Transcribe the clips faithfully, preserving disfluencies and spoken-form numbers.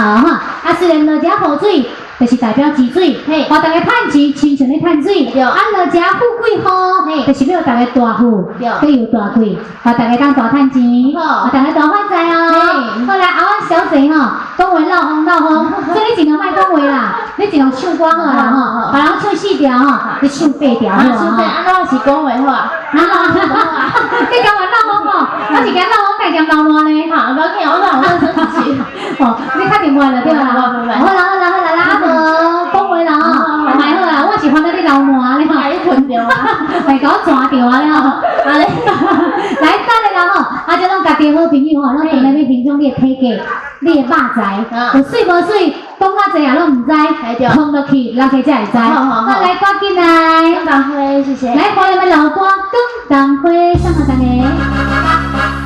号哈。啊，虽然落遮雨水，就是代表治水，嘿，互大家趁钱，亲像咧趁水。对。啊，落遮富贵雨，嘿，就是要大家大富，对，更有大贵，互大家当大趁钱，好，互大家大发财哦。好啦，啊，阮小姐吼，讲话闹风闹风，所以你尽量莫讲话啦，你尽量唱歌好啦吼，别人唱四条吼，你唱八条好啊。唱八，安怎是讲话好啊？啊，你讲话闹风哦，我是惊闹风太强闹乱呢。好，不要紧，我让我认真一些。哦，你确定袂了对啦？好啦好啦好啦啦，啊无讲话啦吼，买好啦，我是烦到你流汗咧吼，甲你困着啊，袂甲我抓着啊咧吼，啊咧，来等咧啦吼，啊即种家己好朋友吼，咱当然要欣赏你的体格，你的肉材，有水无水，讲较济也拢唔知，碰落去人家才会知。好好好，来赶紧来，更当花，谢谢。来，欢迎我们老歌更当花，送给大家。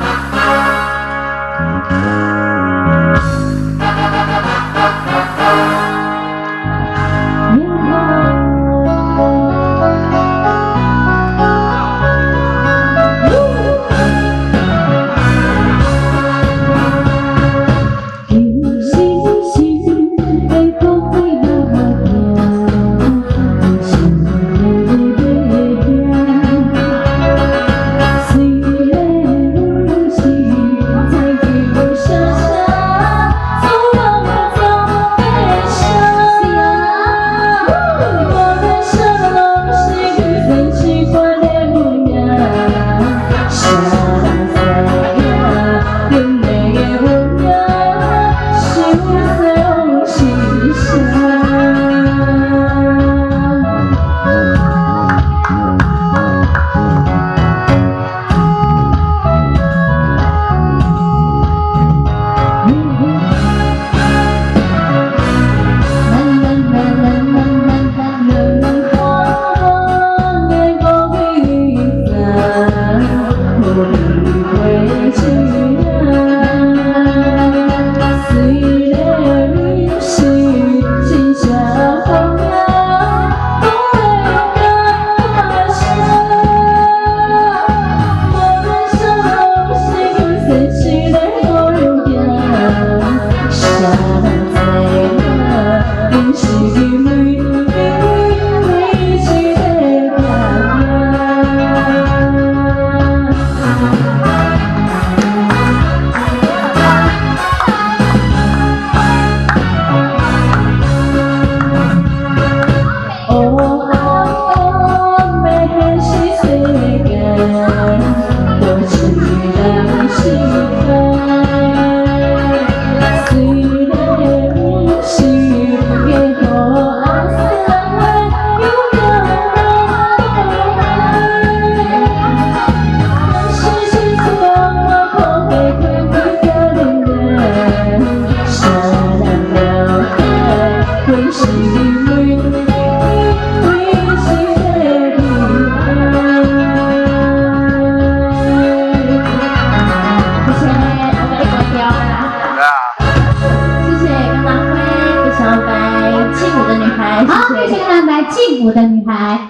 幸福的女孩。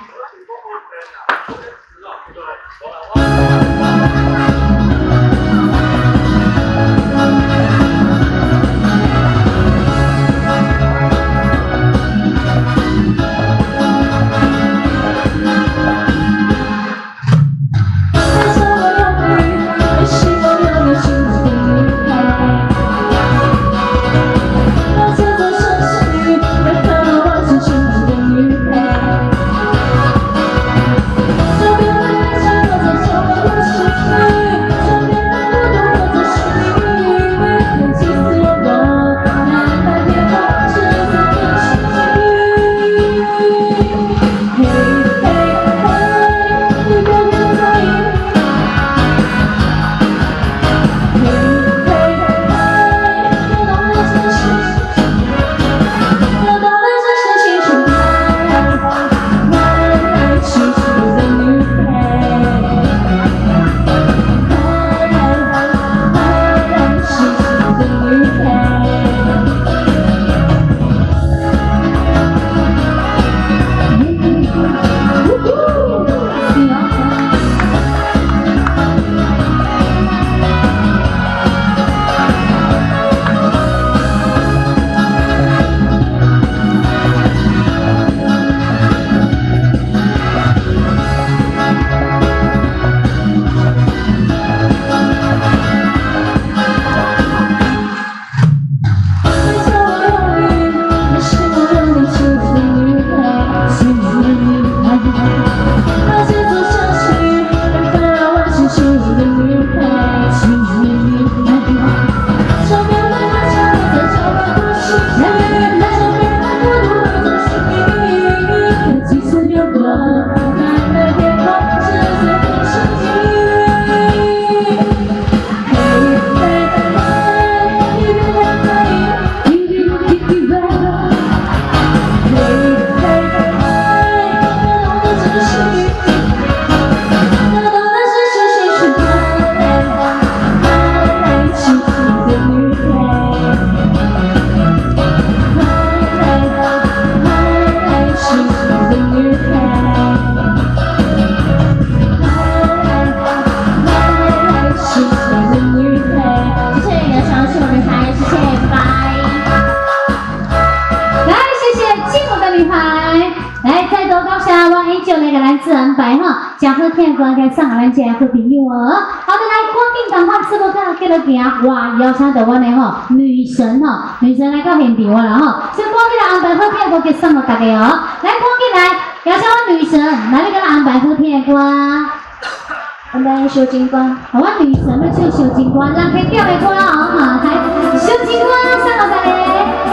来给咱做安排哈，真好听的歌该送给咱这好朋友哦。好的，来赶紧赶快直播间继续行，哇，邀请到阮的吼女神吼，女神来到现场了哈，所以赶紧来安排好听的歌给送给大家哦。来，赶紧来邀请阮女神来给咱安排好听的歌。安排小金歌，好，阮女神要唱小金歌，人可调的歌哦哈，来小金歌送给大家。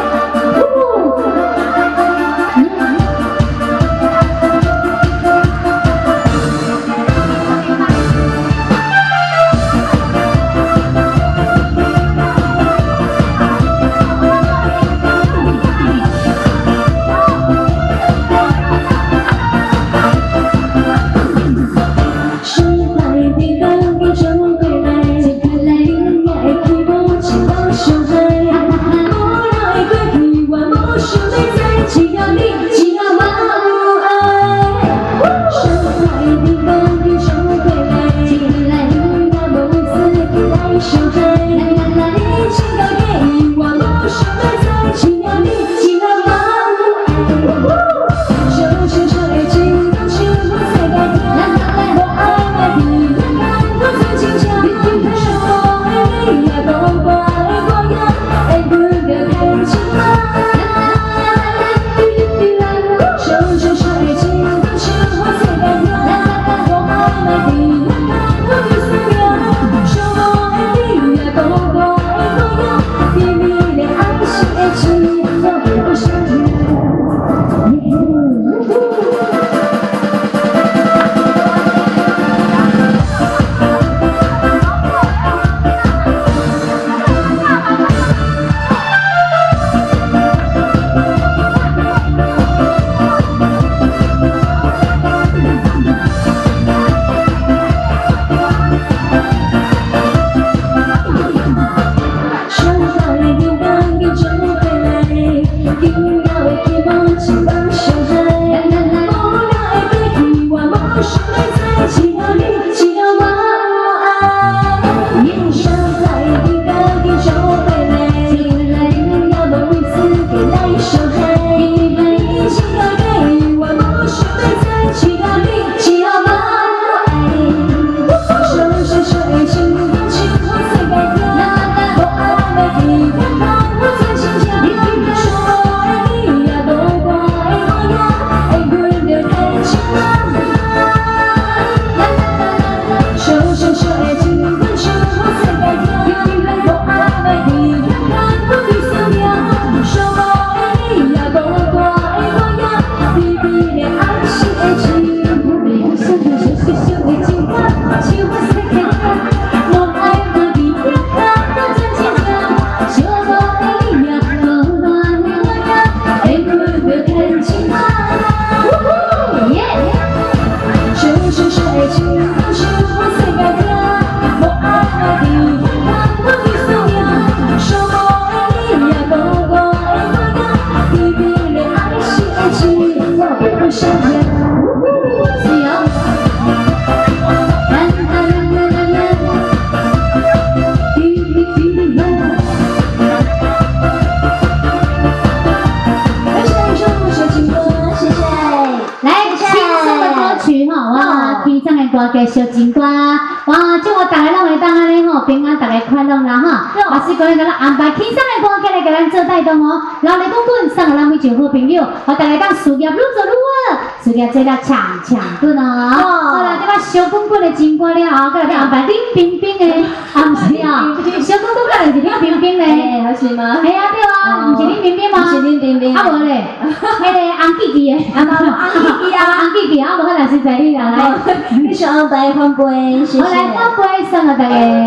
嘅小金瓜，哇！祝我大家拢会当安尼吼，平安，大家快乐啦哈！也是讲咧，咱安排轻松嘅歌，过来给咱做带动哦。老力公滚，送给咱每一位好朋友，互大家当事业愈做愈好，事业做了强强滚哦。好啦，这摆小滚滚的金瓜了后，过来咱安排冷冰冰的，啊唔是啊，小滚滚过来是冷冰冰的，好是吗？系啊对啊，唔是冷冰冰吗？是冷冰冰。啊无咧，迄个红记记的，啊冇红记记啊，红记记啊，无可能是在你啦来。你想安排翻杯，谢谢。我来翻杯送给大家。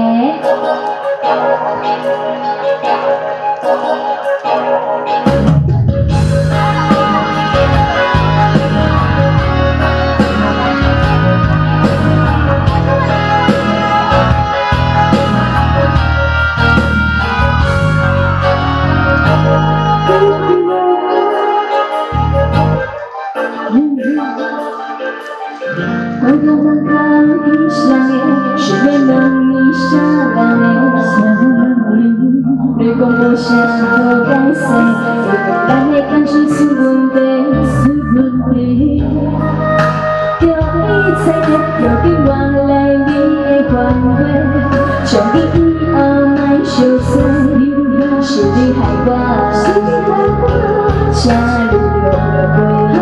我刚刚看一下你，是没能一下来你相遇。你讲我想要改善，但你看是是问题，是问题。 切，又紧原来你的反悔，从你以后莫相随，是你害我，才你落泪。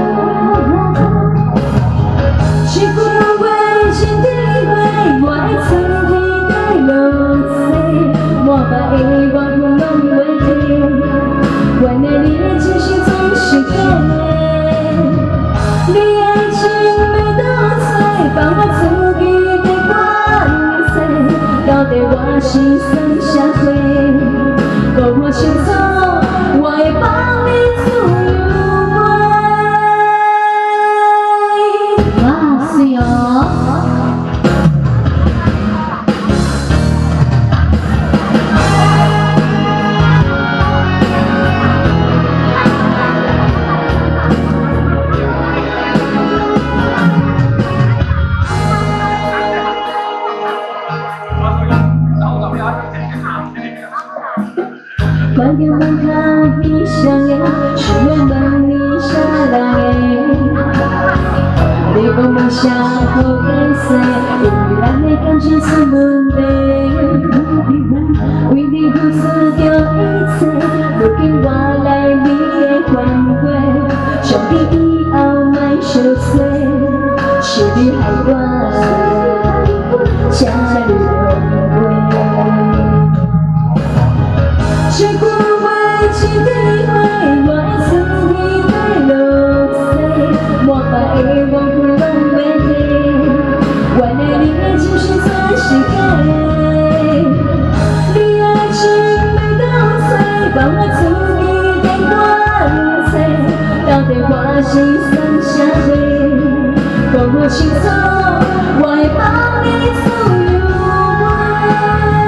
一句话，一滴泪，我的春天在落雪，满腹的怨恨拢袂停，原来你的真心总是假的。 你爱情要倒找，放我自己的关系，到底我是算啥货？讲我清楚，我会帮你自由飞。 哇，是哦。 关掉门口闭上眼，是我问你啥人的？你讲梦想好解释，因为咱的感情出问题。为你付出着一切，如今我来你的反悔，从你以后莫相随，是你害我，才流泪。 一句话，一滴泪，我的春天在落雪，满腹的怨恨拢袂停。原来你的真心全是假的，你爱情要倒找，放我自己的关系，到底我是算啥货？讲我清楚，我会帮你自由飞。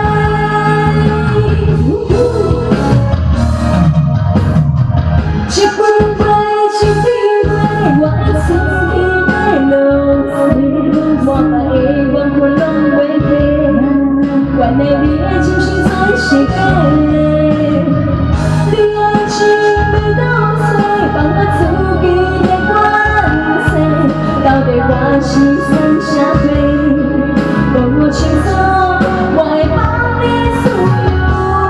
一句话，一滴泪，我的春天在落雪，满腹的怨恨拢袂停。原来你的真心全是假的，你爱情要倒找，放我自己的关系，到底我是算啥货？讲我清楚，我会帮你自由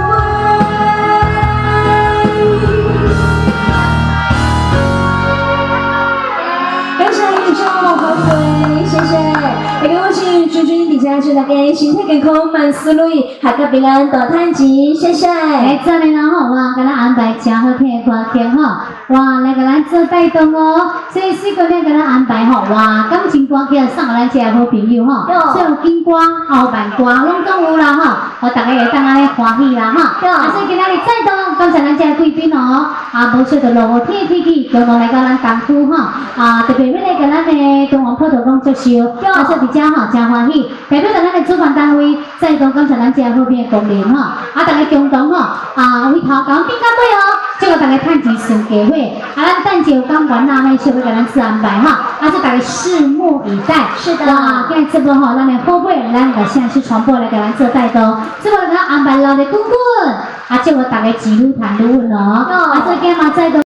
感谢宇宙回馈，谢谢！也恭喜君君底下祝大家身体健康，万事如意，阖家平安，大赚钱，谢谢！ 来，这里呢吼，哇，给咱安排真好听的歌曲吼，哇，来给咱做带动哦。所以四个人给咱安排吼，哇，感情歌曲送给咱这些好朋友吼，所有金歌、后慢歌拢总有啦吼，互大家会当安尼欢喜啦吼。啊，所以今仔日再度感谢咱这贵宾哦，啊，无说到落雨天的天气，共同来到咱东区吼，啊，特别要来给咱的中华普陀公接受，啊，所以伫遮吼真欢喜，代表着咱的主办单位再度感谢咱这好朋的光临吼，啊，大家共同吼，啊，回头甲阮变到尾哦，祝福大家趁钱顺家伙，啊，咱等就讲完啦，咱小要给咱做安排哈，啊，所以大家拭目以待。 是的， 哇，今日直播吼，咱的好朋友，咱个现实传播来给咱做带动，这个给咱安排老的滚滚，啊，祝福大家一路谈愈稳哦，啊，所以今日嘛再度。